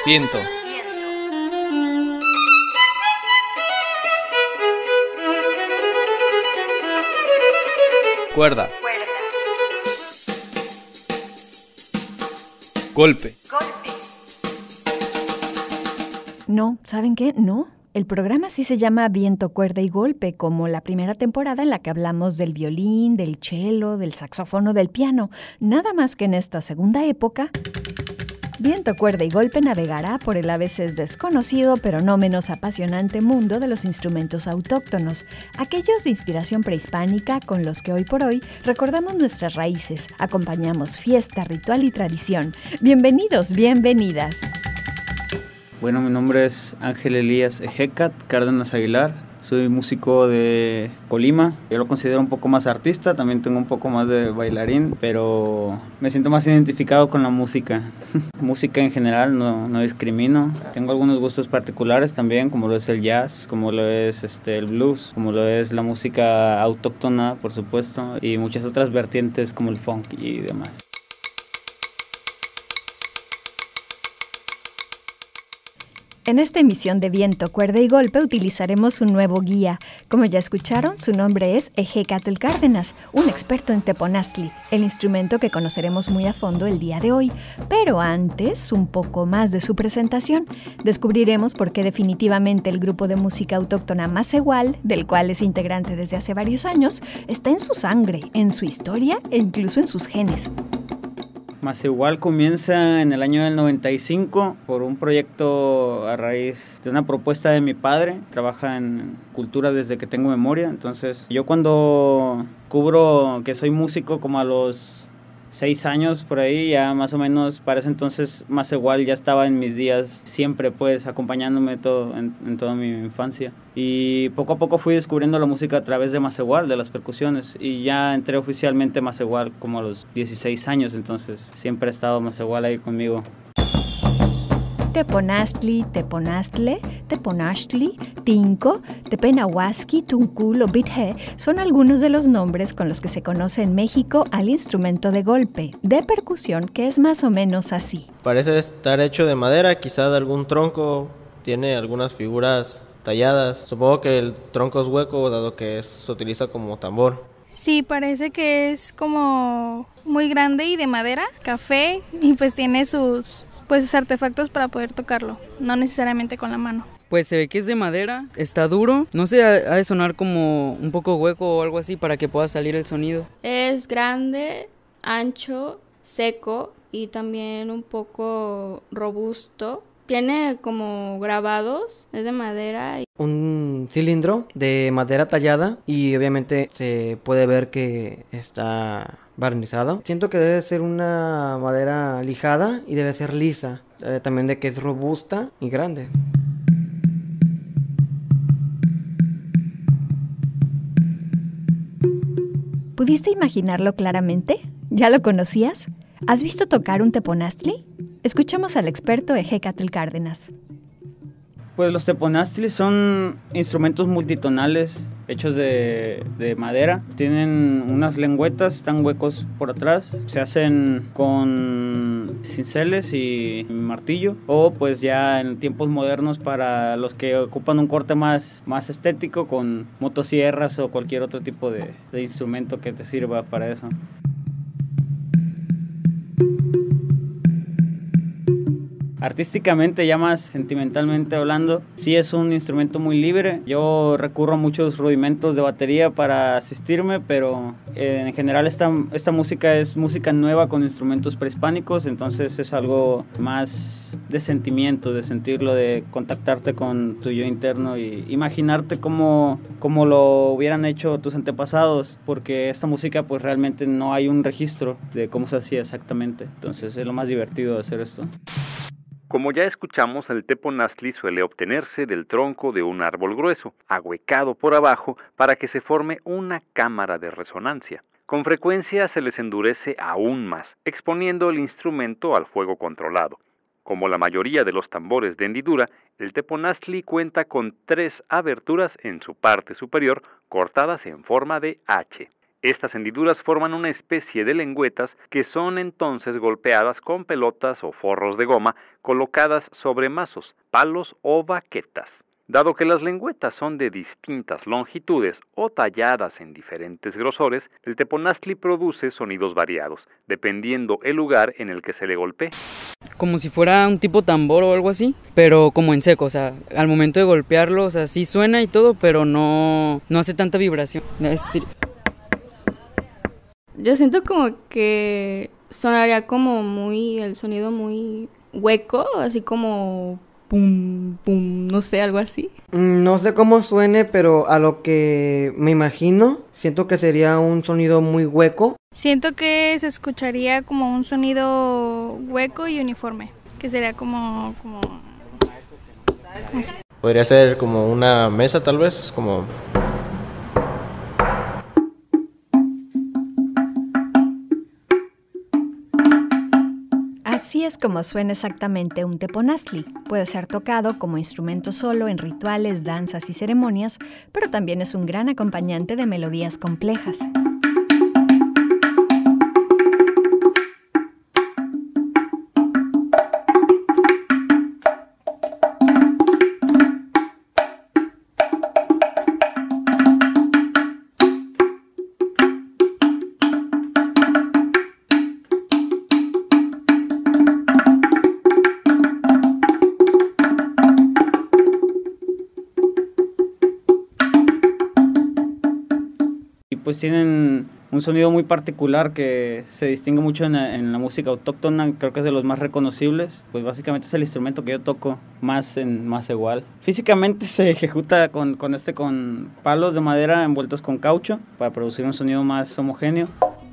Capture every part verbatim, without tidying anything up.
Viento. Cuerda. Cuerda. Golpe. Golpe. No, ¿saben qué? No. El programa sí se llama Viento, Cuerda y Golpe, como la primera temporada en la que hablamos del violín, del cello, del saxofón, del piano. Nada más que en esta segunda época, Viento, Cuerda y Golpe navegará por el a veces desconocido, pero no menos apasionante mundo de los instrumentos autóctonos, aquellos de inspiración prehispánica con los que hoy por hoy recordamos nuestras raíces, acompañamos fiesta, ritual y tradición. Bienvenidos, bienvenidas. Bueno, mi nombre es Ángel Elías Ejecat Cárdenas Aguilar, soy músico de Colima. Yo lo considero un poco más artista, también tengo un poco más de bailarín, pero me siento más identificado con la música. Música en general, no, no discrimino. Tengo algunos gustos particulares también, como lo es el jazz, como lo es este, el blues, como lo es la música autóctona, por supuesto, y muchas otras vertientes como el funk y demás. En esta emisión de Viento, Cuerda y Golpe utilizaremos un nuevo guía. Como ya escucharon, su nombre es Ejecatl Cárdenas, un experto en teponaztli, el instrumento que conoceremos muy a fondo el día de hoy. Pero antes, un poco más de su presentación. Descubriremos por qué definitivamente el grupo de música autóctona Macehual, del cual es integrante desde hace varios años, está en su sangre, en su historia e incluso en sus genes. Macehual comienza en el año del noventa y cinco por un proyecto a raíz de una propuesta de mi padre. Trabaja en cultura desde que tengo memoria. Entonces, yo cuando cubro que soy músico como a los seis años por ahí, ya más o menos para ese entonces Macehual ya estaba en mis días, siempre pues acompañándome todo, en, en toda mi infancia. Y poco a poco fui descubriendo la música a través de Macehual, de las percusiones, y ya entré oficialmente a Macehual como a los dieciséis años, entonces siempre ha estado Macehual ahí conmigo. Teponaztli, Teponaztle, Teponaztli, Tinco, Tepenahuasqui, Tuncul o Bithe son algunos de los nombres con los que se conoce en México al instrumento de golpe, de percusión, que es más o menos así. Parece estar hecho de madera, quizá de algún tronco, tiene algunas figuras talladas. Supongo que el tronco es hueco, dado que es, se utiliza como tambor. Sí, parece que es como muy grande y de madera, café, y pues tiene sus... pues sus artefactos para poder tocarlo, no necesariamente con la mano. Pues se ve que es de madera, está duro, no sé, ha de sonar como un poco hueco o algo así para que pueda salir el sonido. Es grande, ancho, seco y también un poco robusto. Tiene como grabados, es de madera. Un cilindro de madera tallada y obviamente se puede ver que está barnizado. Siento que debe ser una madera lijada y debe ser lisa, eh, también de que es robusta y grande. ¿Pudiste imaginarlo claramente? ¿Ya lo conocías? ¿Has visto tocar un teponaztli? Escuchamos al experto Ejecatl Cárdenas. Pues los teponaztlis son instrumentos multitonales hechos de, de madera. Tienen unas lengüetas, están huecos por atrás. Se hacen con cinceles y martillo. O pues ya en tiempos modernos para los que ocupan un corte más, más estético con motosierras o cualquier otro tipo de, de instrumento que te sirva para eso. Artísticamente, ya más sentimentalmente hablando, sí es un instrumento muy libre. Yo recurro a muchos rudimentos de batería para asistirme, pero eh, en general esta, esta música es música nueva con instrumentos prehispánicos, entonces es algo más de sentimiento, de sentirlo, de contactarte con tu yo interno y imaginarte cómo, cómo lo hubieran hecho tus antepasados, porque esta música pues realmente no hay un registro de cómo se hacía exactamente, entonces es lo más divertido de hacer esto. Como ya escuchamos, el teponaztli suele obtenerse del tronco de un árbol grueso, ahuecado por abajo para que se forme una cámara de resonancia. Con frecuencia se les endurece aún más, exponiendo el instrumento al fuego controlado. Como la mayoría de los tambores de hendidura, el teponaztli cuenta con tres aberturas en su parte superior cortadas en forma de H. Estas hendiduras forman una especie de lengüetas que son entonces golpeadas con pelotas o forros de goma colocadas sobre mazos, palos o baquetas. Dado que las lengüetas son de distintas longitudes o talladas en diferentes grosores, el teponaztli produce sonidos variados, dependiendo el lugar en el que se le golpee. Como si fuera un tipo tambor o algo así, pero como en seco, o sea, al momento de golpearlo, o sea, sí suena y todo, pero no, no hace tanta vibración. Es decir, yo siento como que sonaría como muy, el sonido muy hueco, así como pum, pum, no sé, algo así. No sé cómo suene, pero a lo que me imagino, siento que sería un sonido muy hueco. Siento que se escucharía como un sonido hueco y uniforme, que sería como... como así. Podría ser como una mesa tal vez, como... Así es como suena exactamente un teponaztli. Puede ser tocado como instrumento solo en rituales, danzas y ceremonias, pero también es un gran acompañante de melodías complejas. Pues tienen un sonido muy particular que se distingue mucho en la, en la música autóctona, creo que es de los más reconocibles. Pues básicamente es el instrumento que yo toco más en más igual. Físicamente se ejecuta con, con, este, con palos de madera envueltos con caucho para producir un sonido más homogéneo.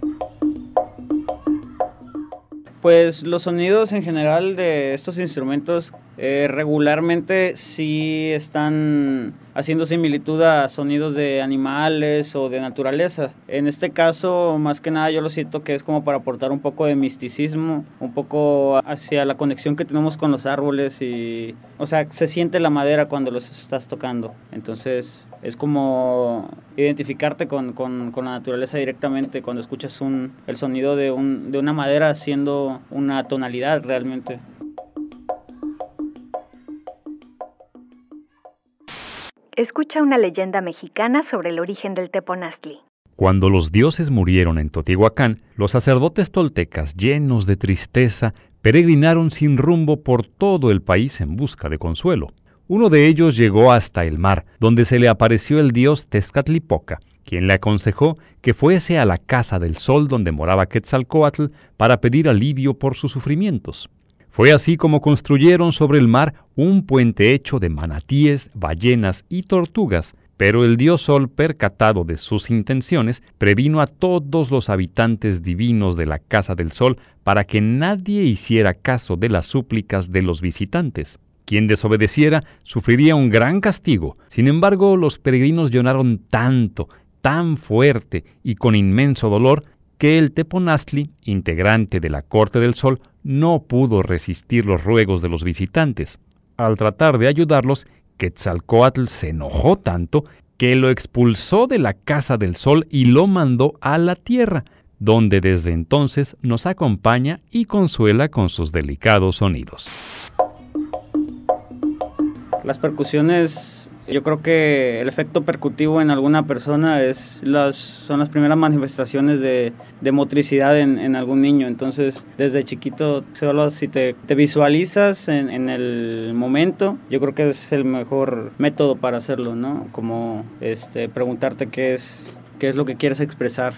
Pues los sonidos en general de estos instrumentos eh, regularmente sí están haciendo similitud a sonidos de animales o de naturaleza. En este caso, más que nada yo lo siento que es como para aportar un poco de misticismo, un poco hacia la conexión que tenemos con los árboles y, o sea, se siente la madera cuando los estás tocando. Entonces es como identificarte con, con, con la naturaleza directamente cuando escuchas un, el sonido de, un, de una madera haciendo una tonalidad realmente. Escucha una leyenda mexicana sobre el origen del teponaztli. Cuando los dioses murieron en Teotihuacán, los sacerdotes toltecas, llenos de tristeza, peregrinaron sin rumbo por todo el país en busca de consuelo. Uno de ellos llegó hasta el mar, donde se le apareció el dios Tezcatlipoca, quien le aconsejó que fuese a la casa del sol donde moraba Quetzalcóatl para pedir alivio por sus sufrimientos. Fue así como construyeron sobre el mar un puente hecho de manatíes, ballenas y tortugas, pero el dios Sol, percatado de sus intenciones, previno a todos los habitantes divinos de la Casa del Sol para que nadie hiciera caso de las súplicas de los visitantes. Quien desobedeciera sufriría un gran castigo. Sin embargo, los peregrinos lloraron tanto, tan fuerte y con inmenso dolor, que el teponaztli, integrante de la Corte del Sol, no pudo resistir los ruegos de los visitantes. Al tratar de ayudarlos, Quetzalcóatl se enojó tanto que lo expulsó de la Casa del Sol y lo mandó a la tierra, donde desde entonces nos acompaña y consuela con sus delicados sonidos. Las percusiones, yo creo que el efecto percutivo en alguna persona es las, son las primeras manifestaciones de, de motricidad en, en algún niño. Entonces, desde chiquito, solo si te, te visualizas en, en el momento, yo creo que es el mejor método para hacerlo, ¿no? Como este, preguntarte qué es, qué es lo que quieres expresar.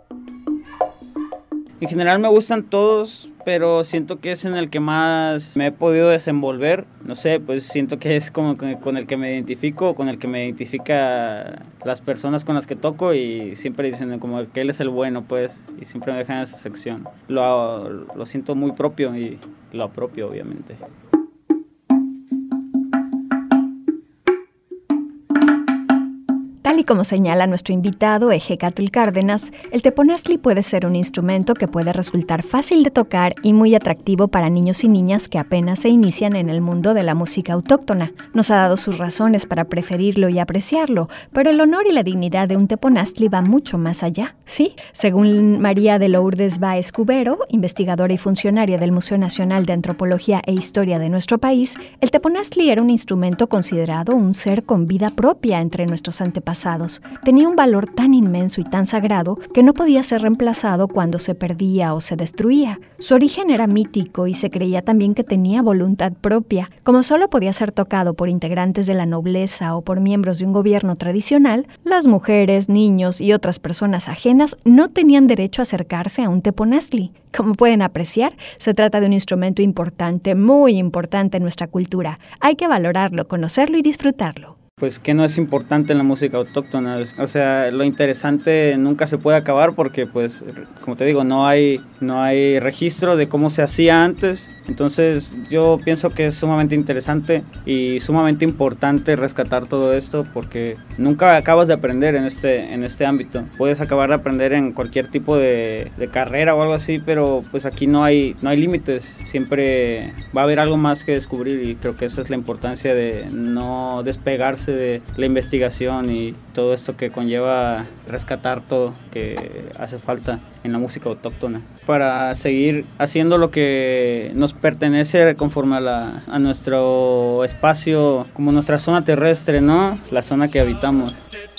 En general me gustan todos, pero siento que es en el que más me he podido desenvolver. No sé, pues siento que es como con el que me identifico, con el que me identifica las personas con las que toco y siempre dicen como que él es el bueno, pues, y siempre me dejan esa sección. Lo, lo siento muy propio y lo apropio, obviamente. Tal Tal y como señala nuestro invitado Ejecatl Cárdenas, el teponaztli puede ser un instrumento que puede resultar fácil de tocar y muy atractivo para niños y niñas que apenas se inician en el mundo de la música autóctona. Nos ha dado sus razones para preferirlo y apreciarlo, pero el honor y la dignidad de un teponaztli va mucho más allá, ¿sí? Según María de Lourdes Báez Cubero, investigadora y funcionaria del Museo Nacional de Antropología e Historia de nuestro país, el teponaztli era un instrumento considerado un ser con vida propia entre nuestros antepasados. Tenía un valor tan inmenso y tan sagrado que no podía ser reemplazado cuando se perdía o se destruía. Su origen era mítico y se creía también que tenía voluntad propia. Como solo podía ser tocado por integrantes de la nobleza o por miembros de un gobierno tradicional, las mujeres, niños y otras personas ajenas no tenían derecho a acercarse a un teponaztli. Como pueden apreciar, se trata de un instrumento importante, muy importante en nuestra cultura. Hay que valorarlo, conocerlo y disfrutarlo. Pues que no es importante en la música autóctona, o sea, lo interesante nunca se puede acabar porque, pues, como te digo, no hay, no hay registro de cómo se hacía antes. Entonces yo pienso que es sumamente interesante y sumamente importante rescatar todo esto porque nunca acabas de aprender en este, en este ámbito. Puedes acabar de aprender en cualquier tipo de, de carrera o algo así, pero pues aquí no hay, no hay límites. Siempre va a haber algo más que descubrir y creo que esa es la importancia de no despegarse de la investigación y todo esto que conlleva rescatar todo que hace falta en la música autóctona para seguir haciendo lo que nos pertenece conforme a, la, a nuestro espacio, como nuestra zona terrestre, ¿no? La zona que habitamos.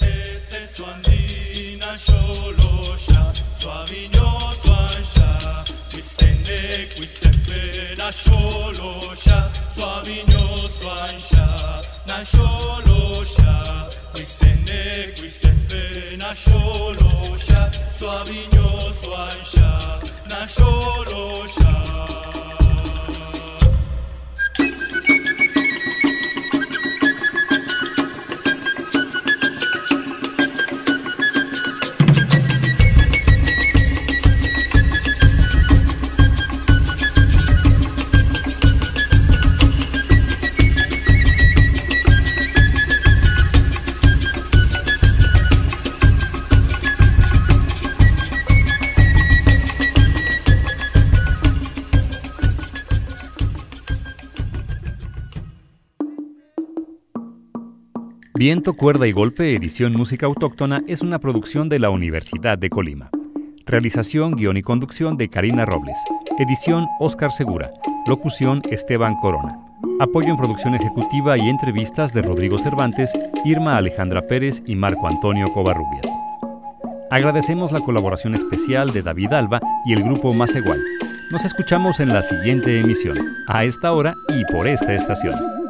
Viento, Cuerda y Golpe, edición música autóctona, es una producción de la Universidad de Colima. Realización, guión y conducción de Karina Robles. Edición, Óscar Segura. Locución, Esteban Corona. Apoyo en producción ejecutiva y entrevistas de Rodrigo Cervantes, Irma Alejandra Pérez y Marco Antonio Covarrubias. Agradecemos la colaboración especial de David Alba y el grupo Masegual. Nos escuchamos en la siguiente emisión, a esta hora y por esta estación.